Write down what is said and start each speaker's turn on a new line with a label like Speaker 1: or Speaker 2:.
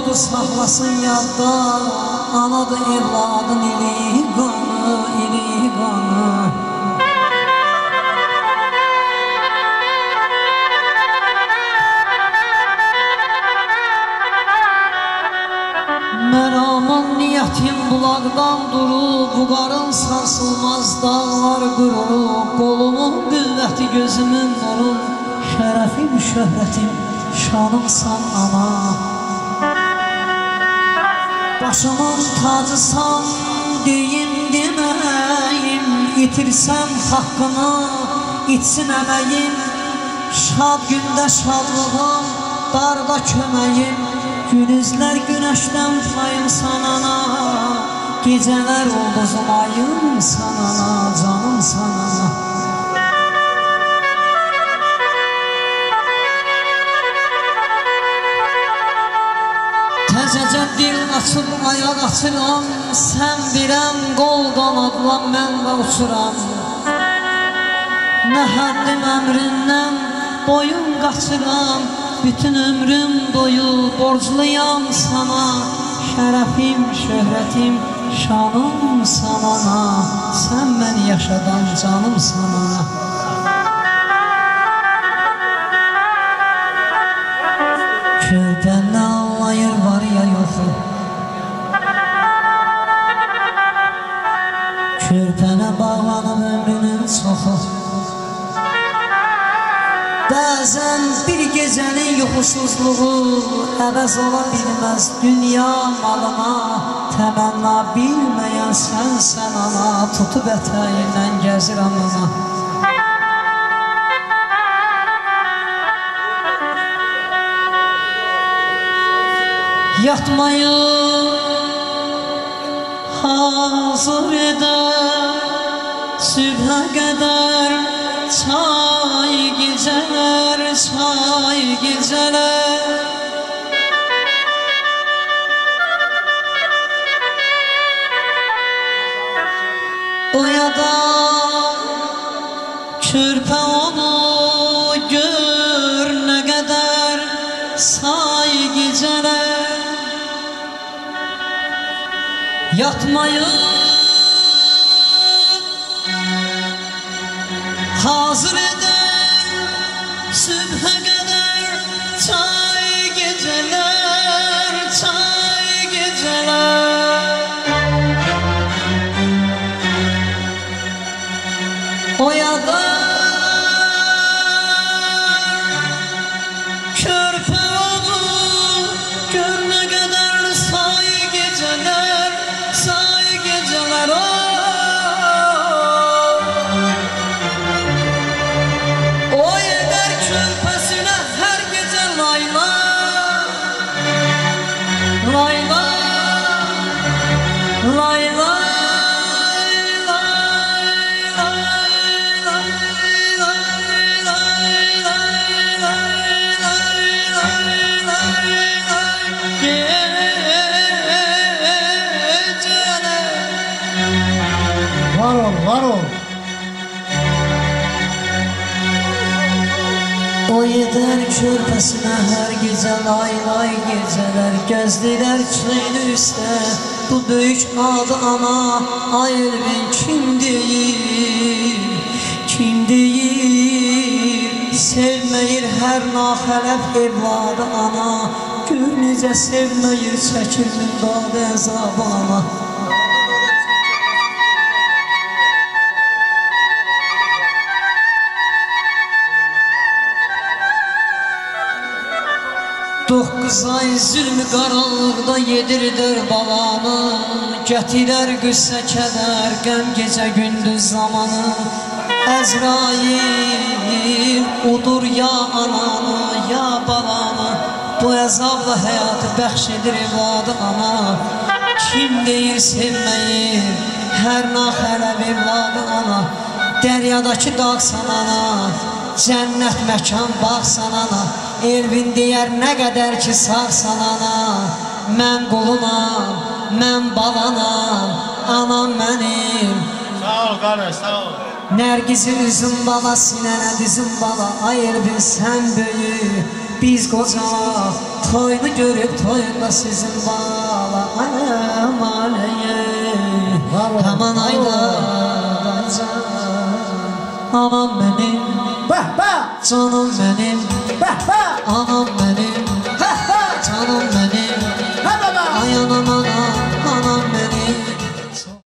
Speaker 1: oldu saxlasın yadda, anadır evladın ili qanı, ili qanı. Mən aman niyyətim bulaqdan durub, bu qarın sarsılmaz dağlar qurulub, qolumun qüvvəti gözümün nurun, şərəfim, şöhrətim, şanımsan ana. Başımın tacısan deyim deməyim, itirsəm haqqını, itsin əməyim, şad gündə şadlığım, darda köməyim. Günüzlər günəşdən payımsan ana, gecələr ulduzum ayımsan ana, canımsan ana. Təzəcə dil açıb ayaq açıram, sən birəm qol qanadlan, mən də uçuram. Nə həddim əmrindən boyun qaçıram, bütün ömrüm boyu borcluyam sana. Şərəfim, şöhrətim, şanımsan ana, sən məni yaşadan canımsan ana. Körpən nə anlayır var ya yoxu, körpənə bağlanıb ömrünün çoxu. Bəzən bir gecənin yuxusuzluğu əvəz ola bilməz dünya malına. Təmənna bilməyən sənsən ana, tutub ətəyindən gəzirəm ana. Yatmayı hazır edər, sübhə qədər çay gecələr, çay gecələr. Oyada körpə onu gör nə qədər say gecələr. Yatmayı hazır eder, sübhə qədər çay gecələr, çay gecələr. Oyada körpə onu gör nə qədər say gecələr, say gecələr. Var ol. O yedər körpəsinə hər gecə lay lay gecələr, gözlilər çayını üstə bu böyük adı ana. Ay Elvin kim deyir, kim deyir, sevməyir hər naxələf evladı ana. Gör necə sevməyir, çəkir mündad əzabı ana. Doqquz ay zülmü qaranlıqda yedirdir babanı, gətirər qüssə kədər, qəm gecə gündüz zamanı. Əzrail udur ya ananı, ya babanı, bu əzabla həyatı bəxş edir evladı ana. Kim deyir sevməyir, hər naxələb evladı ana. Dəryadakı dağsan ana, cənnət məkan bağsan ana. Elvin deyər nə qədər ki sağsan ana, mən qulunam, mən balanam, anam mənim.
Speaker 2: Sağ ol qardaş, sağ ol.
Speaker 1: Nərgizi üzüm bala, sinənə dizim bala. Ay Elvin sən böyük, biz qocaq, Toyunu görüp toyunda sizin bala anam aleye Aman ayda anam benim
Speaker 3: Bah bah
Speaker 1: canım benim
Speaker 3: bah bah
Speaker 1: anam benim